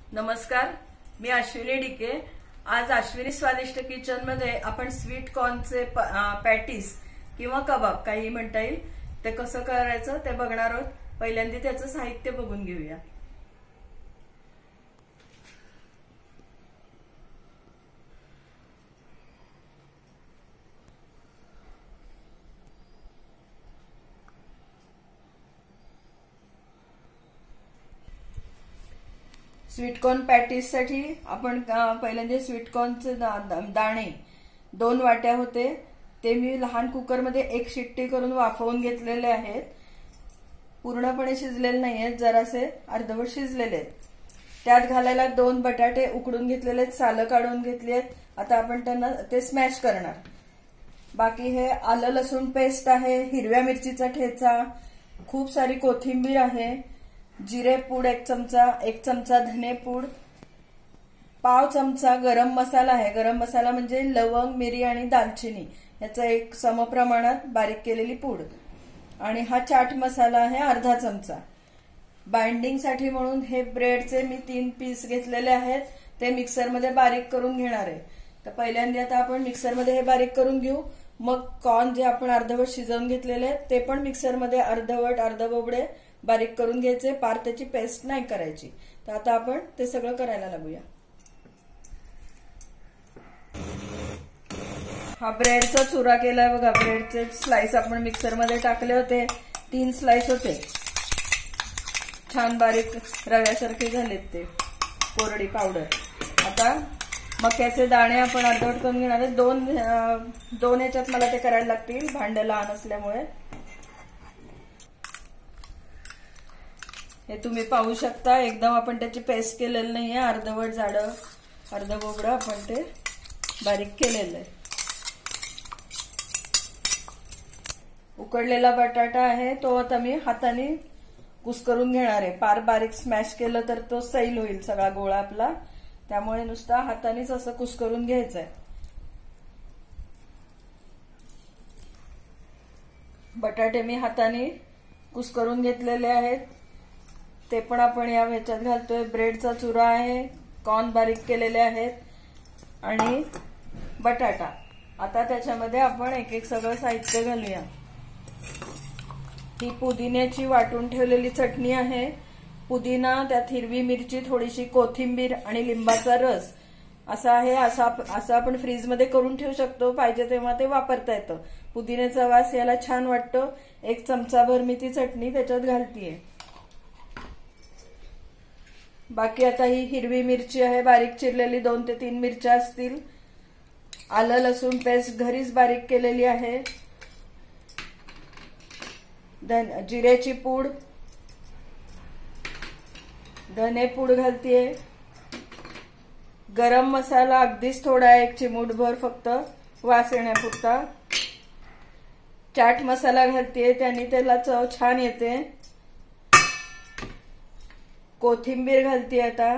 नमस्कार, मी अश्विनी डिके। आज अश्विनी स्वादिष्ट किचन मध्ये आपण स्वीट कॉर्नचे पॅटीस किंवा कबाब काही म्हणता येईल ते कसं करायचं ते बघणार आहोत। पहिल्यांदा त्याचं साहित्य बघून घेऊया। स्वीट कॉर्न पॅटीस साठी आपण पहिल्यांदा स्वीट कॉर्नचे दाणे 2 वाट्या होते ते मी लहान कुकर मध्ये 1 शिट्टी करून वाफवून घेतलेले आहेत। पूर्णपणे शिजलेले नाहीयेत, जरासे अर्धवट शिजलेले आहेत। त्यात घालायला 2 बटाटे उकडून घेतलेले आहेत, सालं काढून घेतली आहेत। आता आपण त्यांना ते स्मॅश करणार। बाकी हे आलं लसूण पेस्ट आहे, हिरव्या मिरचीचा ठेचा, खूप सारी कोथिंबीर आहे, जिरे पूड 1 चमचा, 1 चमचा धने पूड, पाव चमचा गरम मसाला आहे। गरम मसाला म्हणजे लवंग, मिरी आणि दालचिनी याचा 1 समप्रमाणात बारीक केलेली पूड, आणि हा चाट मसाला आहे अर्धा चमचा। बाइंडिंग साठी म्हणून हे ब्रेडचे मी 3 पीस घेतलेले आहेत, ते मिक्सर मध्ये बारीक करून घेणार आहे। तर पहिल्यांदा आता आपण मिक्सर मध्ये हे बारीक करून घेऊ। मग कॉर्न जे आपण अर्धवट शिजवून घेतलेले आहेत ते पण मिक्सर मध्ये अर्धवट अर्धबोबडे बारीक करून घ्यायचे, पार त्याची पेस्ट नाही करायची। तर आता आपण ते सगळं करायला लागूया। हा ब्रेडचा चुरा केलाय बघा। ब्रेडचे स्लाइस आपण मिक्सर मध्ये टाकले होते, 3 स्लाइस होते, छान बारीक रव्यासारखे झालेत ते, कोरडी पावडर। आता मक्याचे दाणे आपण अर्धवट करून घेणार आहे। 2 याच्यात मला ते करायला लागतील, भांड लहान असल्यामुळे। हे तुम्ही पाहू शकता, एकदम आपण त्याची पेस्ट केलेली नाहीये, अर्धवट जाड अर्धबोबडं आपण ते बारीक केलेलं आहे। उकडलेला बटाटा आहे तो आता मी हाताने कुस्करून घेणार आहे। पार बारीक स्मॅश केलं तर तो सैल होईल सगळा गोळा आपला, त्यामुळे नुसता हातानेच असं कुस्करून घ्यायचं आहे। बटाटे मी हाताने कुस्करून घेतलेले आहेत, ते पण आपण या ह्याच्यात घालतोय। ब्रेडचा चुरा आहे, कॉर्न बारीक केलेले आहेत आणि बटाटा। आता त्याच्यामध्ये आपण एक सगळं साहित्य घालूया। ही पुदिन्याची वाटून ठेवलेली चटणी आहे, पुदिना, त्यात हिरवी मिरची, थोडीशी कोथिंबीर आणि लिंबाचा रस असा आहे। असं आपण फ्रीज मध्ये करून ठेवू शकतो, पाहिजे तेव्हा ते वापरता येतं। पुदिन्याचा वास याला छान वाटतो। 1 चमचाभर मी ती चटणी त्याच्यात घालतीये। बाकी आता ही हिरवी मिरची आहे, बारीक चिरलेली 2 ते 3 मिरच्या असतील। आलं लसूण पेस्ट घरीच बारीक केलेली आहे, जिऱ्याची पूड, धने पूड घालतीये, गरम मसाला अगदीच थोडा 1 चिमूटभर फक्त वास येण्यापुरता, चाट मसाला घालतीये, त्याने त्याला चव छान येते, कोथिंबीर घालतीये आता,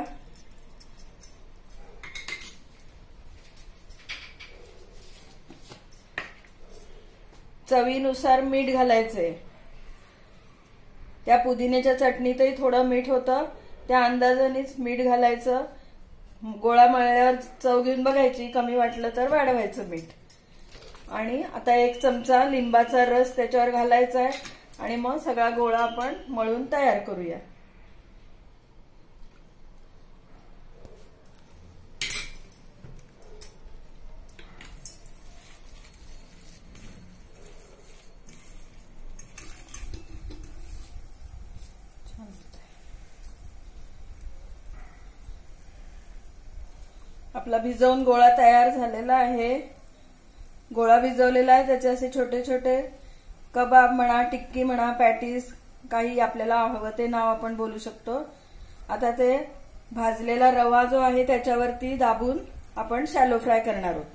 चवीनुसार मीठ घालायचंय। त्या पुदिन्याच्या चटणीतही थोडं मीठ होतं, त्या अंदाजानेच मीठ घालायचं। गोळा मळल्यावर चव घेऊन बघायची, कमी वाटलं तर वाढवायचं मीठ। आणि आता 1 चमचा लिंबाचा रस त्याच्यावर घालायचा आहे, आणि मग सगळा गोळा आपण मळून तयार करूया। आपला भिजवून गोळा तयार झालेला आहे। गोळा भिजवलेला आहे, त्याचे असे छोटे छोटे कबाब म्हणा, टिक्की म्हणा, पॅटीस, काही आपल्याला हवं ते नाव आपण बोलू शकतो। आता ते भाजलेला रवा जो आहे त्याच्यावरती दाबून आपण शॅलो फ्राय करणार आहोत।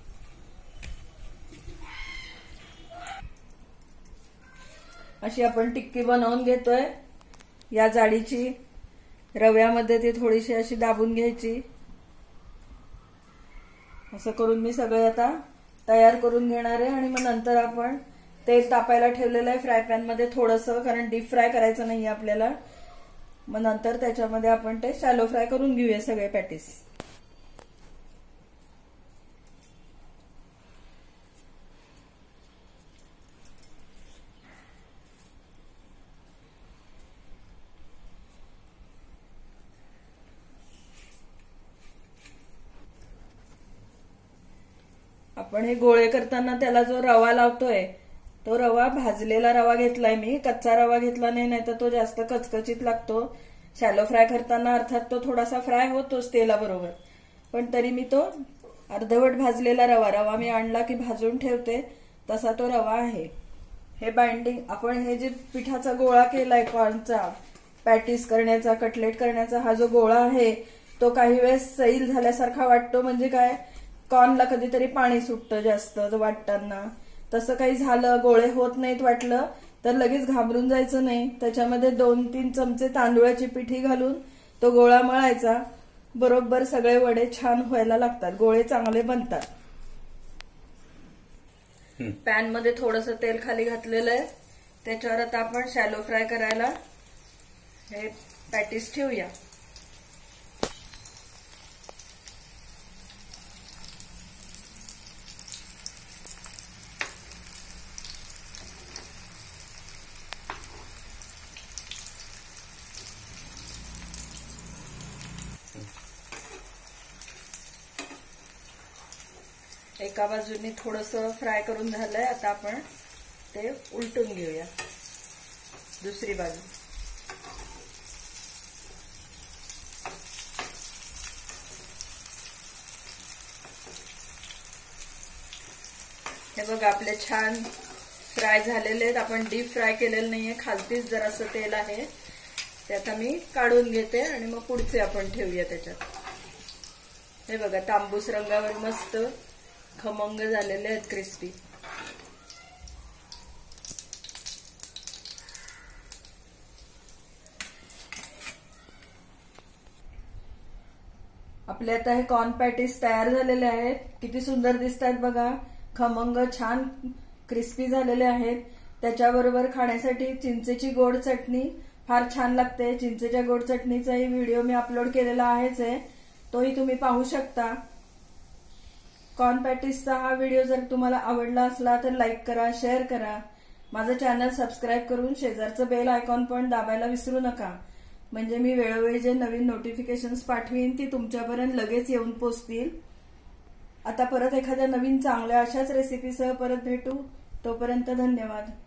अशी आपण टिक्की बनवून घेतोय, या जाडीची। रव्यामध्ये ती थोडीशी अशी दाबून घ्यायची। असं करून मी सगळे आता तयार करून घेणार आहे, आणि मग नंतर आपण तेल तापायला ठेवलेलं आहे फ्राय पॅन मध्ये थोडंसं, कारण डीप फ्राय करायचं नाही आपल्याला। मग नंतर त्याच्यामध्ये आपण ते शॅलो फ्राय करून घेऊया सगळे पॅटीस. आपण हे गोळे करताना त्याला जो रवा लावतोय तो रवा भाजलेला रवा घेतलाय मी, कच्चा रवा घेतला नाही, तर तो जास्त कचकचीत लागतो. शॅलो फ्राय करताना अर्थात तो थोडासा फ्राय होतोच तेलाबरोबर, पण तरी मी तो अर्धवट भाजलेला रवा मी आणला की भाजून ठेवते तसा तो रवा आहे. हे बाइंडिंग आपण हे जे पिठाचा गोळा केलाय कॉर्नचा पॅटीस करण्याचा, कटलेट करण्याचा हा जो गोळा आहे तो काही वेळेस सैल झाल्यासारखा वाटतो. म्हणजे काय, कॉर्नला कधीतरी पाणी सुटतं जास्त वाटताना, तसं काही झालं, गोळे होत नाहीत वाटलं तर लगेच घाबरून जायचं नाही. त्याच्यामध्ये 2-3 चमचे तांदूळाची पिठी घालून तो गोळा मळायचा. बरोबर सगळे वडे छान व्हायला लागतात, गोळे चांगले बनतात. पॅन मध्ये थोडंसं तेल खाली घातलेलं आहे, त्याच्यावर आता आपण शॅलो फ्राय करायला हे पॅटीस ठेवूया. एका बाजूने थोडंसं फ्राय करून झालंय, आता आपण ते उलटून घेऊया दुसरी बाजू. हे बघा आपले छान फ्राय झालेले आहेत. आपण डीप फ्राय केलेलं नाहीये, खालतीच जरासं तेल आहे. ते आता मी काढून घेते आणि मग पुढचे आपण ठेवूया त्याच्यात. हे बघा तांबूस रंगावर मस्त खमंग झालेले आहेत, क्रिस्पी. आपले आता हे कॉर्न पॅटीस तयार झालेले आहेत. किती सुंदर दिसत आहेत बघा, खमंग छान क्रिस्पी झालेले आहेत. त्याच्याबरोबर खाण्यासाठी चिंचेची गोड चटणी फार छान लागते. चिंचेच्या गोड चटणीचाही व्हिडिओ मी अपलोड केलेला आहेच आहे, तोही तुम्ही पाहू शकता. कॉर्न पॅटीसचा हा व्हिडिओ जर तुम्हाला आवडला असला तर लाईक करा, शेअर करा. माझं चॅनल सबस्क्राईब करून शेजारचं बेल आयकॉन पण दाबायला विसरू नका, म्हणजे मी वेळोवेळी जे नवीन नोटिफिकेशन्स पाठवीन ती तुमच्यापर्यंत लगेच येऊन पोहोचतील. आता परत एखाद्या नवीन चांगल्या अशाच रेसिपीसह परत भेटू. तोपर्यंत धन्यवाद.